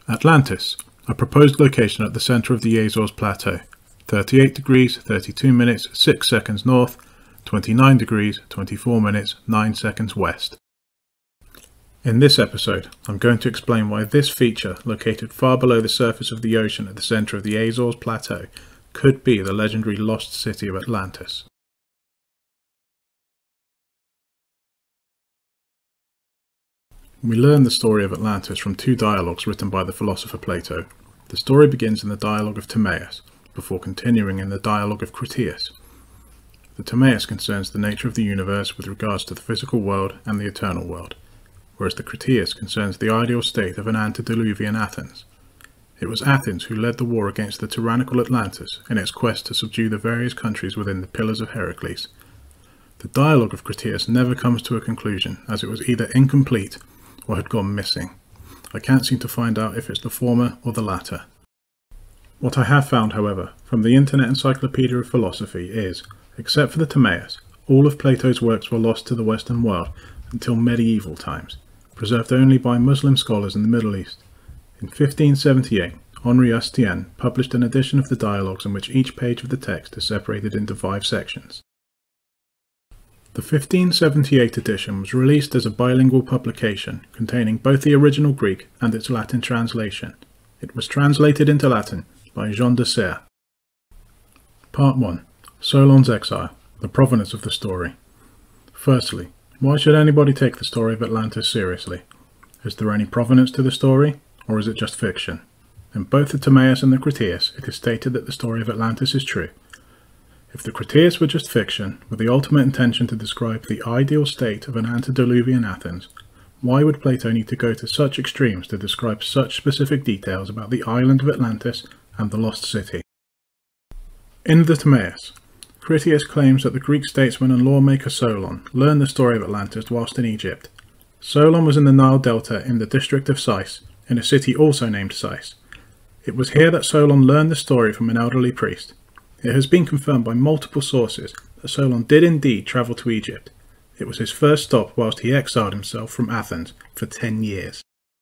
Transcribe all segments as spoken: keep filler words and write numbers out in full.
Atlantis, a proposed location at the centre of the Azores Plateau, thirty-eight degrees, thirty-two minutes, six seconds north, twenty-nine degrees, twenty-four minutes, nine seconds west. In this episode, I'm going to explain why this feature, located far below the surface of the ocean at the centre of the Azores Plateau, could be the legendary lost city of Atlantis. We learn the story of Atlantis from two dialogues written by the philosopher Plato. The story begins in the dialogue of Timaeus, before continuing in the dialogue of Critias. The Timaeus concerns the nature of the universe with regards to the physical world and the eternal world, whereas the Critias concerns the ideal state of an antediluvian Athens. It was Athens who led the war against the tyrannical Atlantis in its quest to subdue the various countries within the Pillars of Heracles. The dialogue of Critias never comes to a conclusion, as it was either incomplete or had gone missing. I can't seem to find out if it's the former or the latter. What I have found, however, from the Internet Encyclopedia of Philosophy is, except for the Timaeus, all of Plato's works were lost to the Western world until medieval times, preserved only by Muslim scholars in the Middle East. In fifteen seventy-eight, Henri Estienne published an edition of the dialogues in which each page of the text is separated into five sections. The fifteen seventy-eight edition was released as a bilingual publication containing both the original Greek and its Latin translation. It was translated into Latin by Jean de Serres. Part one. Solon's exile, the provenance of the story. Firstly, why should anybody take the story of Atlantis seriously? Is there any provenance to the story, or is it just fiction? In both the Timaeus and the Critias, it is stated that the story of Atlantis is true. If the Critias were just fiction, with the ultimate intention to describe the ideal state of an antediluvian Athens, why would Plato need to go to such extremes to describe such specific details about the island of Atlantis and the lost city? In the Timaeus, Critias claims that the Greek statesman and lawmaker Solon learned the story of Atlantis whilst in Egypt. Solon was in the Nile Delta in the district of Sais, in a city also named Sais. It was here that Solon learned the story from an elderly priest. It has been confirmed by multiple sources that Solon did indeed travel to Egypt. It was his first stop whilst he exiled himself from Athens for ten years.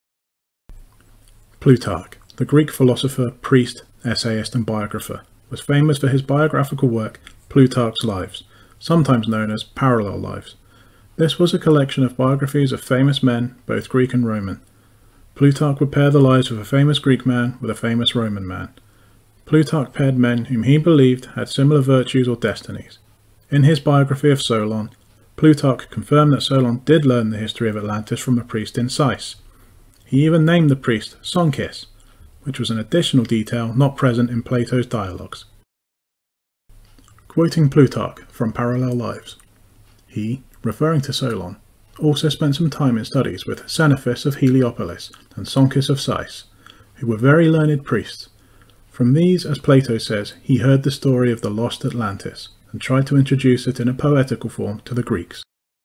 Plutarch, the Greek philosopher, priest, essayist and biographer, was famous for his biographical work Plutarch's Lives, sometimes known as Parallel Lives. This was a collection of biographies of famous men, both Greek and Roman. Plutarch would pair the lives of a famous Greek man with a famous Roman man. Plutarch paired men whom he believed had similar virtues or destinies. In his biography of Solon, Plutarch confirmed that Solon did learn the history of Atlantis from a priest in Sais. He even named the priest Sonkis, which was an additional detail not present in Plato's dialogues. Quoting Plutarch from Parallel Lives, he, referring to Solon, also spent some time in studies with Xenophus of Heliopolis and Sonkis of Sais, who were very learned priests. From these, as Plato says, he heard the story of the lost Atlantis, and tried to introduce it in a poetical form to the Greeks.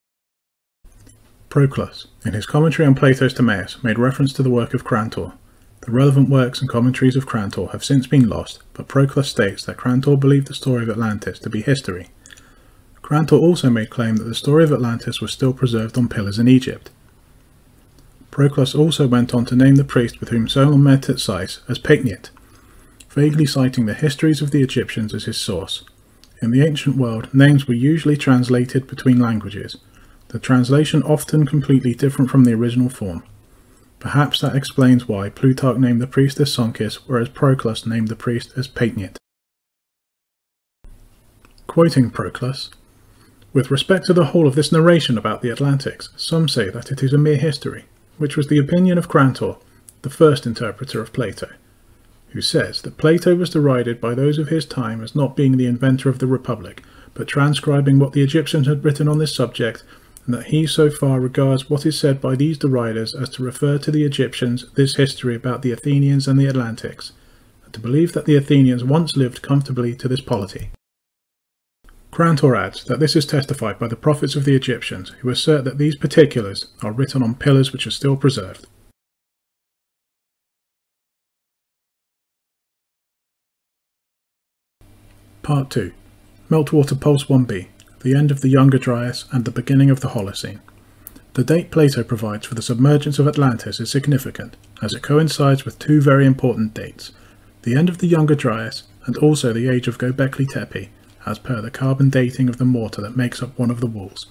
Proclus, in his commentary on Plato's Timaeus, made reference to the work of Crantor. The relevant works and commentaries of Crantor have since been lost, but Proclus states that Crantor believed the story of Atlantis to be history. Crantor also made claim that the story of Atlantis was still preserved on pillars in Egypt. Proclus also went on to name the priest with whom Solon met at Sais as Pygniot, vaguely citing the histories of the Egyptians as his source. In the ancient world, names were usually translated between languages, the translation often completely different from the original form. Perhaps that explains why Plutarch named the priest as Sonkis, whereas Proclus named the priest as Pygniot. Quoting Proclus, with respect to the whole of this narration about the Atlantics, some say that it is a mere history, which was the opinion of Crantor, the first interpreter of Plato, who says that Plato was derided by those of his time as not being the inventor of the Republic, but transcribing what the Egyptians had written on this subject, and that he so far regards what is said by these deriders as to refer to the Egyptians this history about the Athenians and the Atlantics, and to believe that the Athenians once lived comfortably to this polity. Crantor adds that this is testified by the prophets of the Egyptians, who assert that these particulars are written on pillars which are still preserved. Part two. Meltwater Pulse one b, the end of the Younger Dryas and the beginning of the Holocene. The date Plato provides for the submergence of Atlantis is significant, as it coincides with two very important dates, the end of the Younger Dryas and also the age of Göbekli Tepe, as per the carbon dating of the mortar that makes up one of the walls.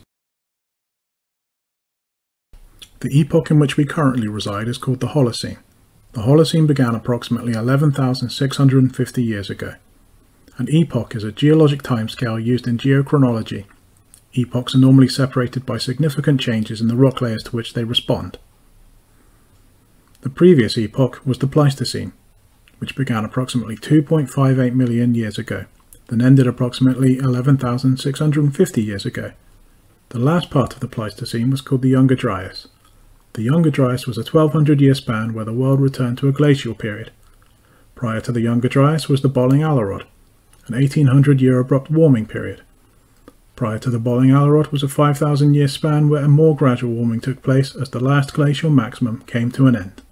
The epoch in which we currently reside is called the Holocene. The Holocene began approximately eleven thousand six hundred fifty years ago. An epoch is a geologic timescale used in geochronology. Epochs are normally separated by significant changes in the rock layers to which they respond. The previous epoch was the Pleistocene, which began approximately two point five eight million years ago, then ended approximately eleven thousand six hundred fifty years ago. The last part of the Pleistocene was called the Younger Dryas. The Younger Dryas was a twelve hundred year span where the world returned to a glacial period. Prior to the Younger Dryas was the Bolling-Alerod, an eighteen hundred year abrupt warming period. Prior to the Bolling-Alerod was a five thousand year span where a more gradual warming took place as the last glacial maximum came to an end.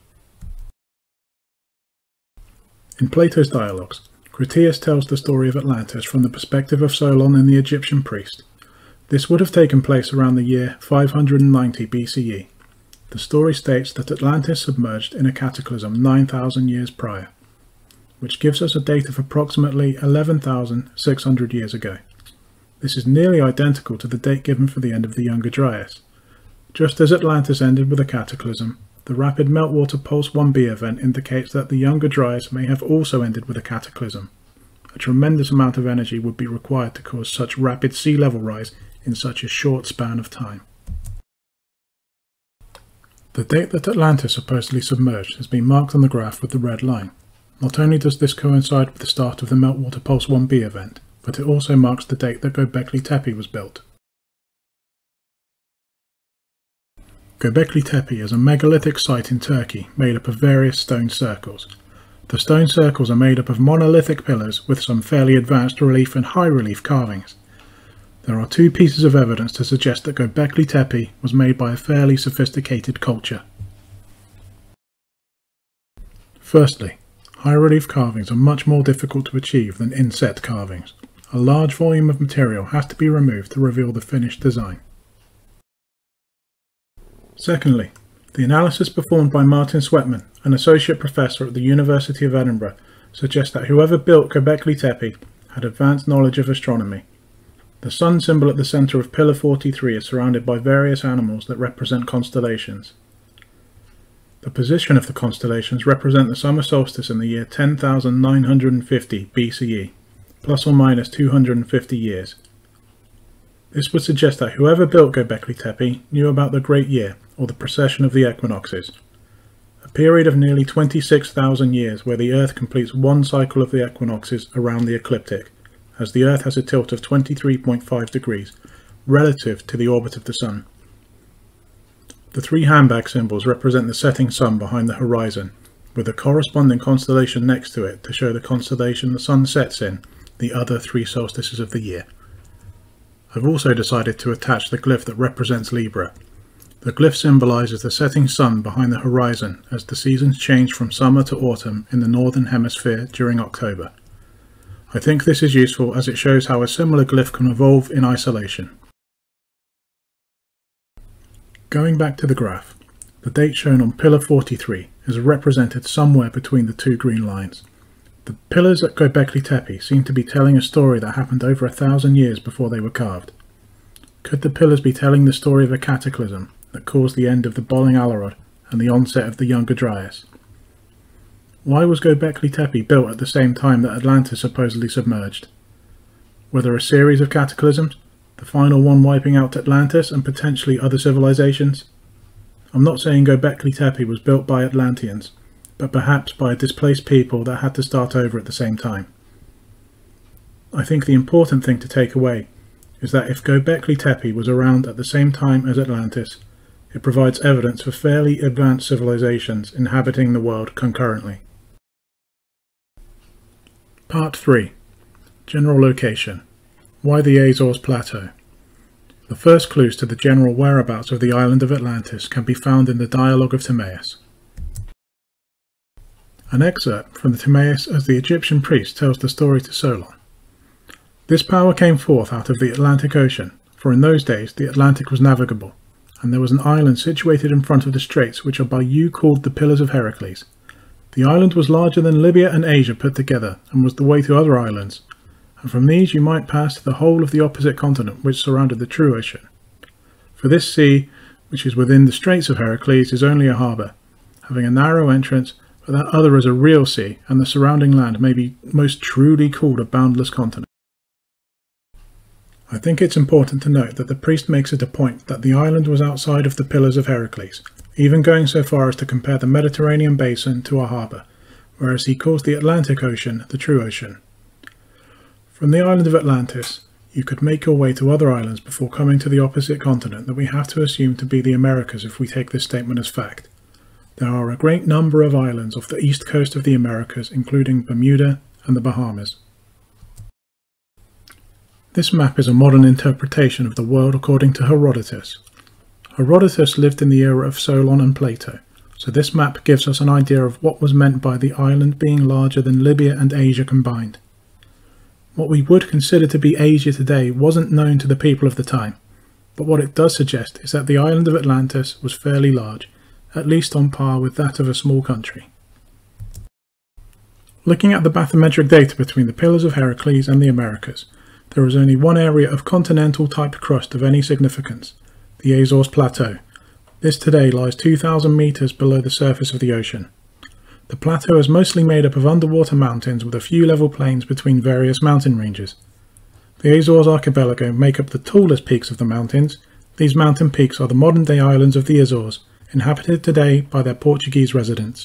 In Plato's dialogues, Critias tells the story of Atlantis from the perspective of Solon and the Egyptian priest. This would have taken place around the year five hundred ninety B C E. The story states that Atlantis submerged in a cataclysm nine thousand years prior, which gives us a date of approximately eleven thousand six hundred years ago. This is nearly identical to the date given for the end of the Younger Dryas. Just as Atlantis ended with a cataclysm, the rapid meltwater pulse one b event indicates that the Younger Dryas may have also ended with a cataclysm. A tremendous amount of energy would be required to cause such rapid sea level rise in such a short span of time. The date that Atlantis supposedly submerged has been marked on the graph with the red line. Not only does this coincide with the start of the meltwater pulse one b event, but it also marks the date that Göbekli Tepe was built. Göbekli Tepe is a megalithic site in Turkey made up of various stone circles. The stone circles are made up of monolithic pillars with some fairly advanced relief and high relief carvings. There are two pieces of evidence to suggest that Göbekli Tepe was made by a fairly sophisticated culture. Firstly, high relief carvings are much more difficult to achieve than inset carvings. A large volume of material has to be removed to reveal the finished design. Secondly, the analysis performed by Martin Sweatman, an associate professor at the University of Edinburgh, suggests that whoever built Göbekli Tepe had advanced knowledge of astronomy. The sun symbol at the centre of Pillar forty-three is surrounded by various animals that represent constellations. The position of the constellations represent the summer solstice in the year ten thousand nine hundred fifty B C E, plus or minus two hundred fifty years. This would suggest that whoever built Göbekli Tepe knew about the Great Year, or the precession of the equinoxes, a period of nearly twenty-six thousand years where the Earth completes one cycle of the equinoxes around the ecliptic, as the Earth has a tilt of twenty-three point five degrees, relative to the orbit of the Sun. The three handbag symbols represent the setting sun behind the horizon, with a corresponding constellation next to it to show the constellation the Sun sets in, the other three solstices of the year. I've also decided to attach the glyph that represents Libra. The glyph symbolises the setting sun behind the horizon as the seasons change from summer to autumn in the northern hemisphere during October. I think this is useful as it shows how a similar glyph can evolve in isolation. Going back to the graph, the date shown on Pillar forty-three is represented somewhere between the two green lines. The pillars at Göbekli Tepe seem to be telling a story that happened over a thousand years before they were carved. Could the pillars be telling the story of a cataclysm that caused the end of the Bolling-Alerod and the onset of the Younger Dryas? Why was Göbekli Tepe built at the same time that Atlantis supposedly submerged? Were there a series of cataclysms, the final one wiping out Atlantis and potentially other civilizations? I'm not saying Göbekli Tepe was built by Atlanteans, but perhaps by displaced people that had to start over at the same time. I think the important thing to take away is that if Göbekli Tepe was around at the same time as Atlantis, it provides evidence for fairly advanced civilizations inhabiting the world concurrently. Part three. General location. Why the Azores Plateau? The first clues to the general whereabouts of the island of Atlantis can be found in the Dialogue of Timaeus. An excerpt from the Timaeus as the Egyptian priest tells the story to Solon. This power came forth out of the Atlantic Ocean, for in those days the Atlantic was navigable, and there was an island situated in front of the straits, which are by you called the Pillars of Heracles. The island was larger than Libya and Asia put together, and was the way to other islands, and from these you might pass to the whole of the opposite continent which surrounded the true ocean. For this sea, which is within the Straits of Heracles, is only a harbour, having a narrow entrance, but that other is a real sea, and the surrounding land may be most truly called a boundless continent. I think it's important to note that the priest makes it a point that the island was outside of the Pillars of Heracles, even going so far as to compare the Mediterranean basin to a harbour, whereas he calls the Atlantic Ocean the true ocean. From the island of Atlantis, you could make your way to other islands before coming to the opposite continent that we have to assume to be the Americas if we take this statement as fact. There are a great number of islands off the east coast of the Americas, including Bermuda and the Bahamas. This map is a modern interpretation of the world according to Herodotus. Herodotus lived in the era of Solon and Plato, so this map gives us an idea of what was meant by the island being larger than Libya and Asia combined. What we would consider to be Asia today wasn't known to the people of the time, but what it does suggest is that the island of Atlantis was fairly large, at least on par with that of a small country. Looking at the bathymetric data between the Pillars of Heracles and the Americas, there is only one area of continental type crust of any significance, the Azores Plateau. This today lies two thousand metres below the surface of the ocean. The plateau is mostly made up of underwater mountains with a few level plains between various mountain ranges. The Azores archipelago make up the tallest peaks of the mountains. These mountain peaks are the modern-day islands of the Azores, inhabited today by their Portuguese residents.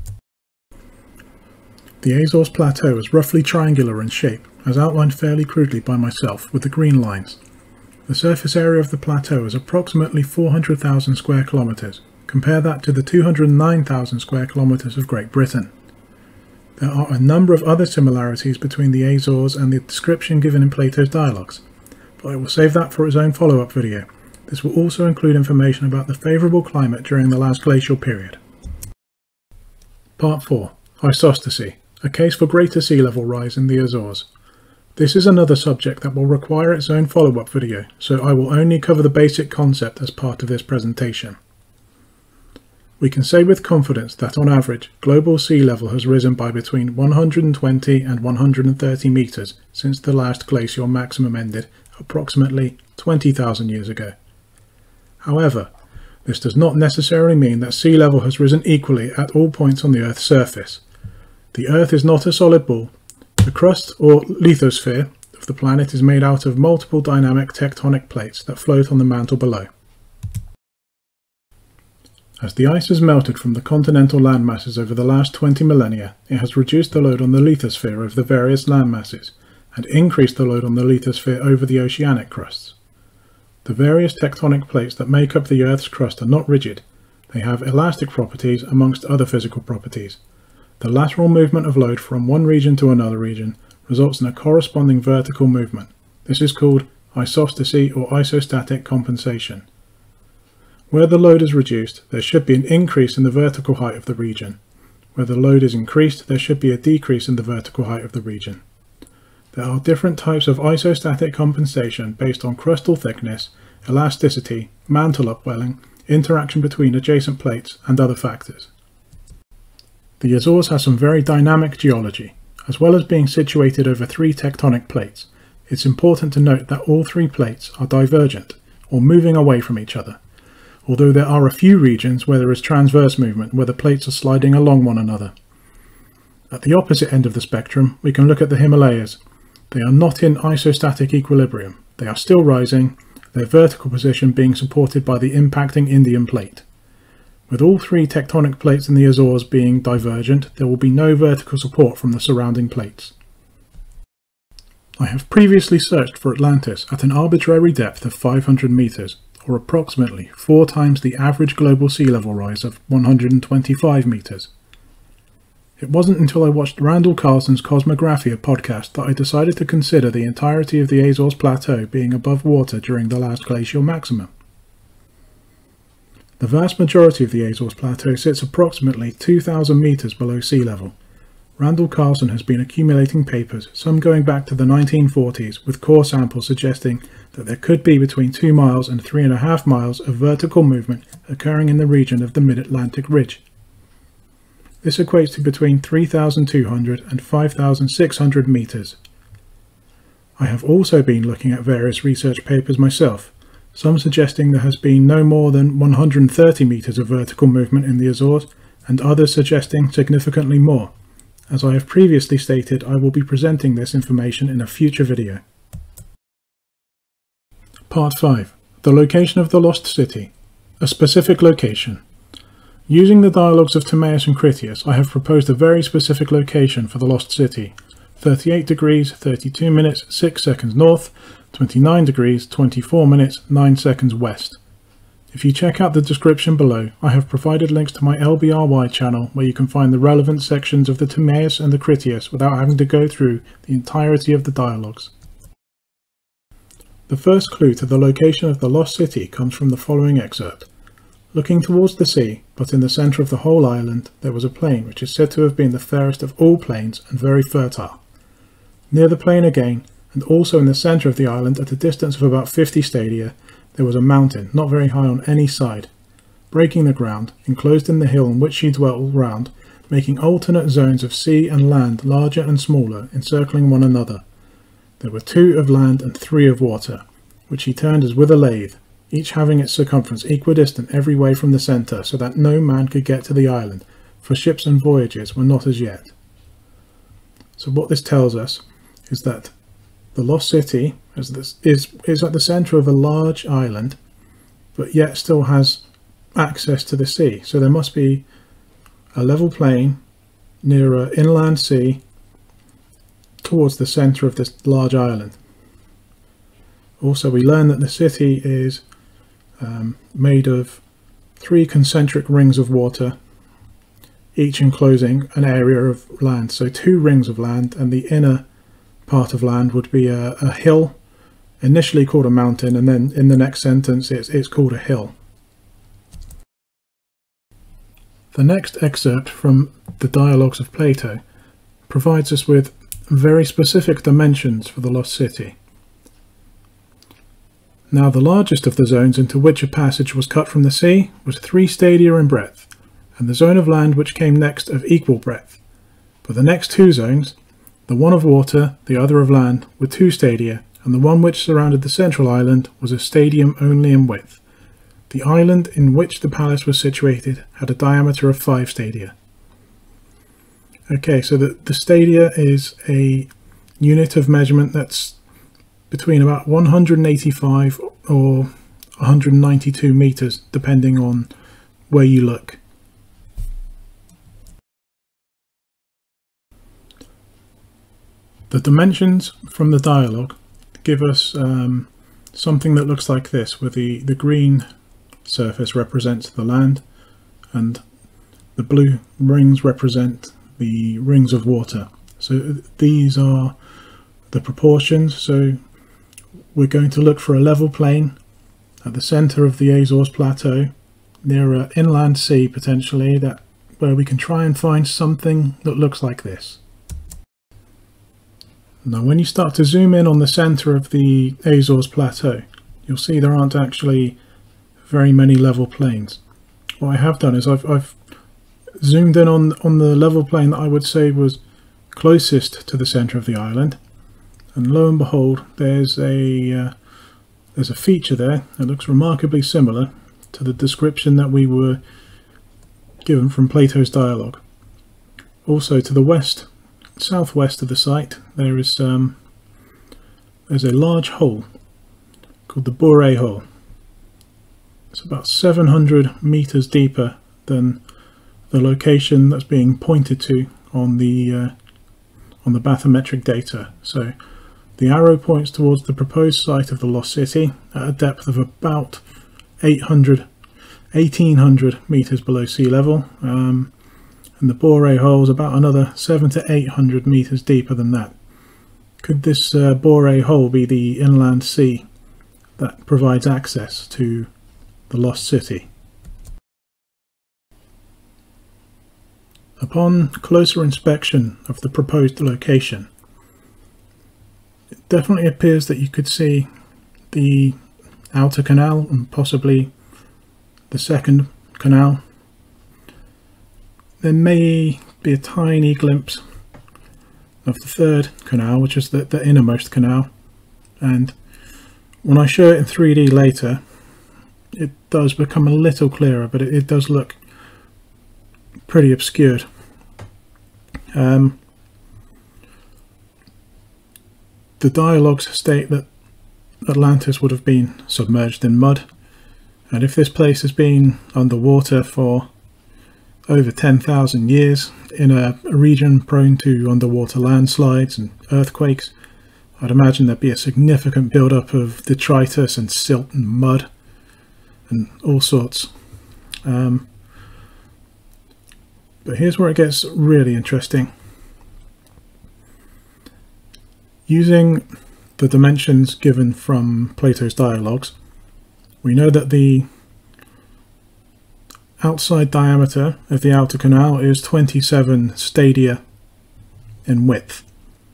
The Azores Plateau is roughly triangular in shape, as outlined fairly crudely by myself with the green lines. The surface area of the plateau is approximately four hundred thousand square kilometres. Compare that to the two hundred nine thousand square kilometres of Great Britain. There are a number of other similarities between the Azores and the description given in Plato's dialogues, but I will save that for its own follow-up video. This will also include information about the favourable climate during the last glacial period. Part four. Isostasy, a case for greater sea level rise in the Azores. This is another subject that will require its own follow-up video, so I will only cover the basic concept as part of this presentation. We can say with confidence that on average, global sea level has risen by between one hundred twenty and one hundred thirty metres since the last glacial maximum ended approximately twenty thousand years ago. However, this does not necessarily mean that sea level has risen equally at all points on the Earth's surface. The Earth is not a solid ball. The crust, or lithosphere, of the planet is made out of multiple dynamic tectonic plates that float on the mantle below. As the ice has melted from the continental landmasses over the last twenty millennia, it has reduced the load on the lithosphere of the various landmasses, and increased the load on the lithosphere over the oceanic crusts. The various tectonic plates that make up the Earth's crust are not rigid. They have elastic properties amongst other physical properties. The lateral movement of load from one region to another region results in a corresponding vertical movement. This is called isostasy or isostatic compensation. Where the load is reduced, there should be an increase in the vertical height of the region. Where the load is increased, there should be a decrease in the vertical height of the region. There are different types of isostatic compensation based on crustal thickness, elasticity, mantle upwelling, interaction between adjacent plates, and other factors. The Azores has some very dynamic geology. As well as being situated over three tectonic plates, it's important to note that all three plates are divergent, or moving away from each other, although there are a few regions where there is transverse movement, where the plates are sliding along one another. At the opposite end of the spectrum, we can look at the Himalayas. They are not in isostatic equilibrium. They are still rising, their vertical position being supported by the impacting Indian plate. With all three tectonic plates in the Azores being divergent, there will be no vertical support from the surrounding plates. I have previously searched for Atlantis at an arbitrary depth of five hundred metres, or approximately four times the average global sea level rise of one hundred twenty-five metres. It wasn't until I watched Randall Carlson's Cosmographia podcast that I decided to consider the entirety of the Azores Plateau being above water during the last glacial maximum. The vast majority of the Azores Plateau sits approximately two thousand metres below sea level. Randall Carlson has been accumulating papers, some going back to the nineteen forties, with core samples suggesting that there could be between two miles and three and a half miles of vertical movement occurring in the region of the Mid-Atlantic Ridge. This equates to between three thousand two hundred and five thousand six hundred meters. I have also been looking at various research papers myself, some suggesting there has been no more than one hundred thirty meters of vertical movement in the Azores, and others suggesting significantly more. As I have previously stated, I will be presenting this information in a future video. Part five. The location of the Lost City. A specific location. Using the dialogues of Timaeus and Critias, I have proposed a very specific location for the Lost City. thirty-eight degrees, thirty-two minutes, six seconds north, twenty-nine degrees, twenty-four minutes, nine seconds west. If you check out the description below, I have provided links to my L B R Y channel where you can find the relevant sections of the Timaeus and the Critias without having to go through the entirety of the dialogues. The first clue to the location of the Lost City comes from the following excerpt. Looking towards the sea, but in the centre of the whole island, there was a plain which is said to have been the fairest of all plains and very fertile. Near the plain again, and also in the centre of the island at a distance of about fifty stadia, there was a mountain, not very high on any side, breaking the ground, enclosed in the hill on which she dwelt round, making alternate zones of sea and land larger and smaller, encircling one another. There were two of land and three of water, which he turned as with a lathe, each having its circumference equidistant every way from the centre, so that no man could get to the island, for ships and voyages were not as yet. So what this tells us is that the Lost City is, this, is, is at the centre of a large island, but yet still has access to the sea. So there must be a level plain near an inland sea towards the centre of this large island. Also, we learn that the city is um, made of three concentric rings of water, each enclosing an area of land. So two rings of land, and the inner part of land would be a, a hill, initially called a mountain, and then in the next sentence it's, it's called a hill. The next excerpt from the Dialogues of Plato provides us with very specific dimensions for the Lost City. Now the largest of the zones into which a passage was cut from the sea was three stadia in breadth, and the zone of land which came next of equal breadth. But the next two zones, the one of water, the other of land, were two stadia, and the one which surrounded the central island was a stadium only in width. The island in which the palace was situated had a diameter of five stadia. Okay, so the, the stadia is a unit of measurement that's between about one hundred eighty-five or one hundred ninety-two meters, depending on where you look. The dimensions from the dialogue give us um, something that looks like this, where the, the green surface represents the land and the blue rings represent the rings of water. So these are the proportions. So we're going to look for a level plain at the centre of the Azores Plateau, near an inland sea potentially, that where we can try and find something that looks like this. Now when you start to zoom in on the centre of the Azores Plateau, you'll see there aren't actually very many level plains. What I have done is I've, I've zoomed in on, on the level plain that I would say was closest to the centre of the island, and lo and behold, there's a, uh, there's a feature there that looks remarkably similar to the description that we were given from Plato's dialogue. Also to the west, southwest of the site, there is um, there's a large hole called the Boré hole. It's about seven hundred meters deeper than the location that's being pointed to on the uh, on the bathymetric data. So the arrow points towards the proposed site of the Lost City at a depth of about eight hundred, eighteen hundred meters below sea level. Um, and the Boré hole is about another seven to eight hundred meters deeper than that. Could this uh, Boré hole be the inland sea that provides access to the Lost City? Upon closer inspection of the proposed location, it definitely appears that you could see the outer canal and possibly the second canal. There may be a tiny glimpse of the third canal, which is the, the innermost canal, and when I show it in three D later it does become a little clearer, but it, it does look pretty obscured. Um, the dialogues state that Atlantis would have been submerged in mud, and if this place has been underwater for over ten thousand years in a, a region prone to underwater landslides and earthquakes, I'd imagine there'd be a significant buildup of detritus and silt and mud and all sorts. Um, but here's where it gets really interesting. Using the dimensions given from Plato's dialogues, we know that the outside diameter of the outer canal is twenty-seven stadia in width.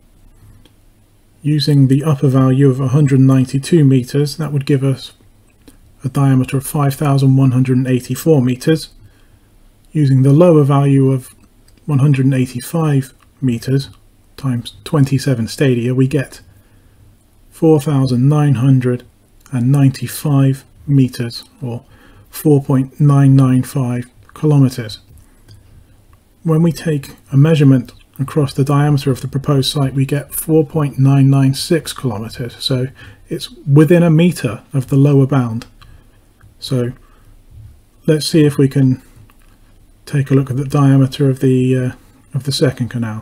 Using the upper value of one hundred ninety-two meters, that would give us a diameter of five thousand one hundred eighty-four meters. Using the lower value of one hundred eighty-five meters times twenty-seven stadia, we get four thousand nine hundred ninety-five meters, or four point nine nine five kilometers. When we take a measurement across the diameter of the proposed site, we get four point nine nine six kilometers, so it's within a meter of the lower bound. So let's see if we can take a look at the diameter of the uh, of the second canal.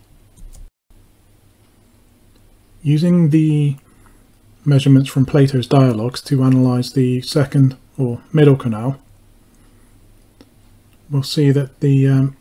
Using the measurements from Plato's dialogues to analyze the second or middle canal, we'll see that the um,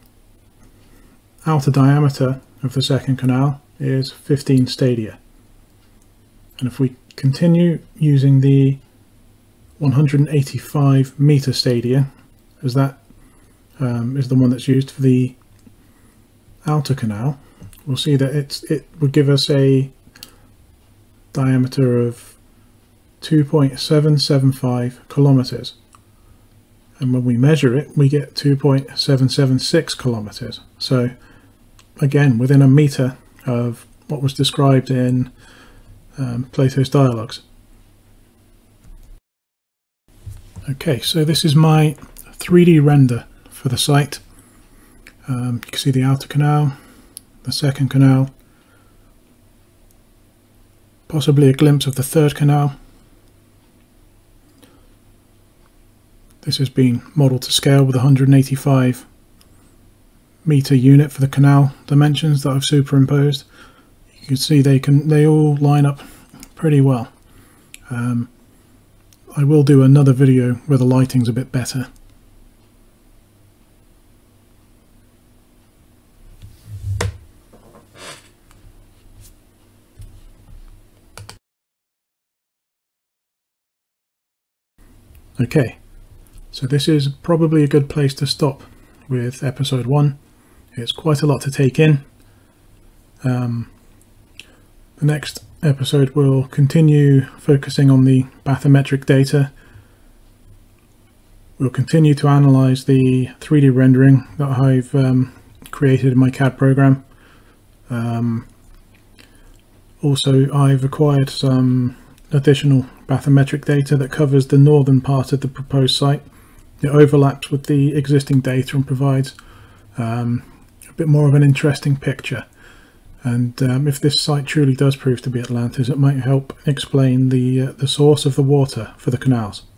outer diameter of the second canal is fifteen stadia, and if we continue using the one hundred eighty-five meter stadia, as that um, is the one that's used for the outer canal, we'll see that it's it would give us a diameter of two point seven seven five kilometers, and when we measure it we get two point seven seven six kilometers. So again, within a meter of what was described in um, Plato's dialogues. Okay, so this is my three D render for the site. Um, you can see the outer canal, the second canal, possibly a glimpse of the third canal. This has been modelled to scale with a one hundred eighty-five meter unit for the canal dimensions that I've superimposed. You can see they can they all line up pretty well. Um, I will do another video where the lighting's a bit better. Okay, so this is probably a good place to stop with episode one. It's quite a lot to take in. Um, the next episode will continue focusing on the bathymetric data. We'll continue to analyze the three D rendering that I've um, created in my C A D program. Um, also, I've acquired some additional bathymetric data that covers the northern part of the proposed site. It overlaps with the existing data and provides um, a bit more of an interesting picture. And um, if this site truly does prove to be Atlantis, it might help explain the uh, the source of the water for the canals.